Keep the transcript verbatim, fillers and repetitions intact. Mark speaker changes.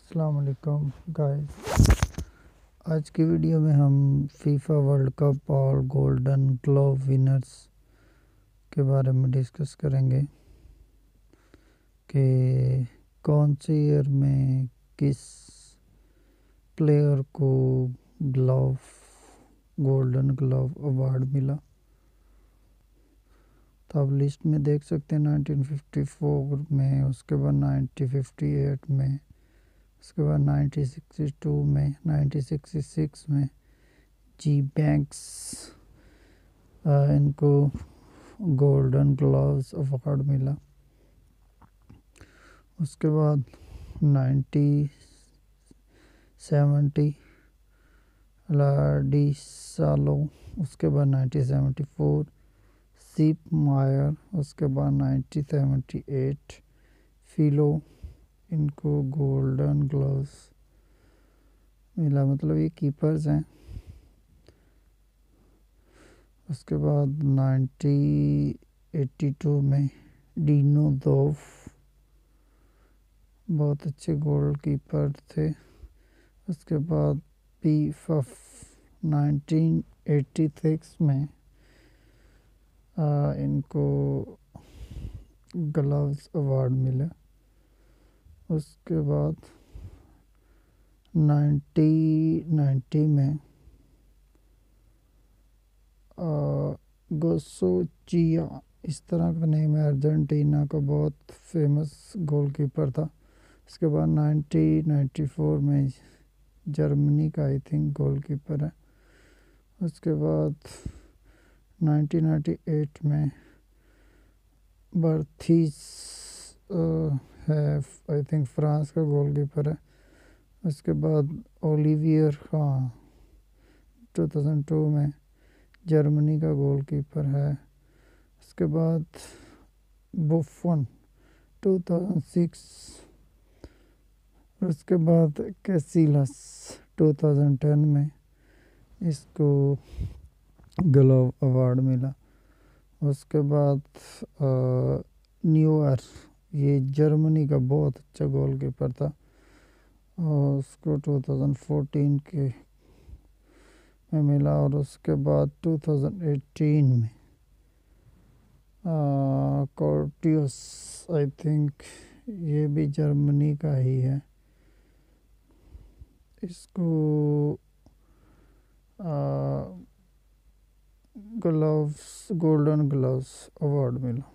Speaker 1: अस्सलाम वालेकुम गाइस। आज की वीडियो में हम फीफा वर्ल्ड कप और गोल्डन ग्लोव विनर्स के बारे में डिस्कस करेंगे कि कौन से ईयर में किस प्लेयर को ग्लोव गोल्डन ग्लोव अवार्ड मिला। तो आप लिस्ट में देख सकते हैं नाइनटीन फिफ्टी फोर में, उसके बाद नाइनटीन फिफ्टी एट में, उसके बाद नाइनटीन सिक्सटी टू में, नाइनटीन सिक्सटी सिक्स में जी बैंक्स इनको गोल्डन ग्लोव्स अवार्ड मिला। उसके बाद नाइनटीन सेवेंटी डी सालो, उसके बाद नाइनटीन सेवेंटी फोर सीप मायर, उसके बाद नाइनटीन सेवेंटी एट फिलो, इनको गोल्डन ग्लोव्स मिला, मतलब ये कीपर्स हैं। उसके बाद नाइनटीन एटी टू में डीनो दोफ, बहुत अच्छे गोल कीपर थे। उसके बाद पी फफ नाइनटीन एटी सिक्स में आ, इनको ग्लव्स अवार्ड मिला। उसके बाद नाइनटीन नाइंटी में गोसोचिया, इस तरह का नेम है, अर्जेंटीना का बहुत फेमस गोलकीपर था। उसके बाद नाइनटीन नाइंटी फोर में जर्मनी का आई थिंक गोलकीपर है। उसके बाद नाइनटीन नाइंटी एट में बर्थीस है, आई थिंक फ्रांस का गोलकीपर है। उसके बाद ओलिवियर हाँ टू थाउजेंड टू में जर्मनी का गोलकीपर है। उसके बाद बुफन टू थाउजेंड सिक्स, उसके बाद कैसिलस टू थाउजेंड टेन में इसको ग्लोव अवार्ड मिला। उसके बाद न्यूअर, ये जर्मनी का बहुत अच्छा गोलकीपर था और उसको टू थाउजेंड फोर्टीन के में मिला। और उसके बाद टू थाउजेंड एटीन में कोर्टियस, आई थिंक ये भी जर्मनी का ही है, इसको ग्लव्स गोल्डन ग्लव्स अवार्ड मिला।